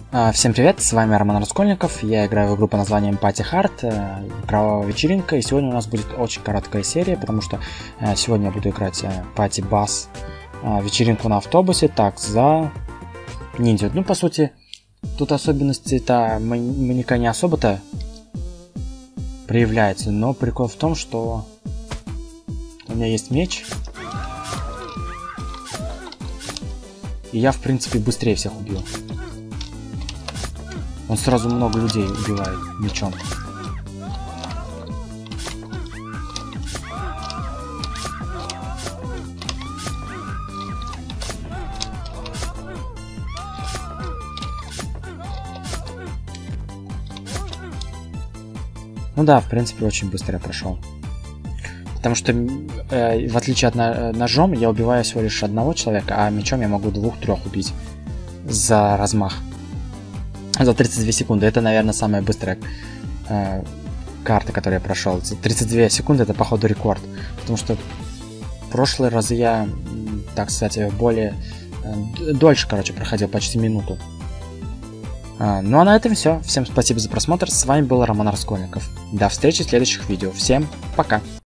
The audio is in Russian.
Всем привет, с вами Роман Раскольников, я играю в игру под названием Party Hard, кровавая вечеринка, и сегодня у нас будет очень короткая серия, потому что сегодня я буду играть Party Bus, вечеринку на автобусе, так, за ниндзя. Ну, по сути, тут особенности-то маньяка не особо-то проявляется, но прикол в том, что у меня есть меч, и я, в принципе, быстрее всех убью. Он сразу много людей убивает мечом. Ну да, в принципе, очень быстро я прошел. Потому что, в отличие от ножом, я убиваю всего лишь одного человека, а мечом я могу 2-3 убить за размах. За 32 секунды. Это, наверное, самая быстрая карта, которую я прошел. За 32 секунды это, походу, рекорд. Потому что в прошлые разы я, так сказать, дольше, короче, проходил, почти минуту. Ну а на этом все. Всем спасибо за просмотр. С вами был Роман Раскольников. До встречи в следующих видео. Всем пока.